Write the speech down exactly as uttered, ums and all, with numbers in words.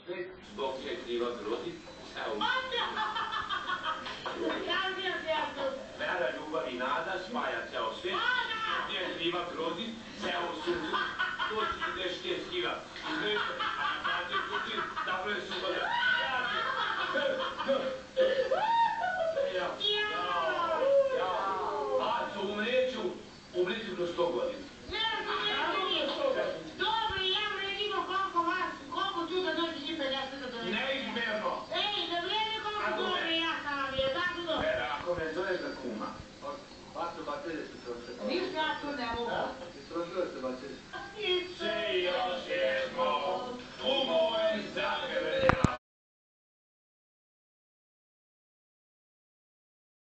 Sve zbog je kriva grudi, evo. Vera, ljubav i nada spaja ceo svet. Gdje je kriva grudi, ceo suncu. To ti ideš tje skiva. Između, a na kraju grudi, dobro je suba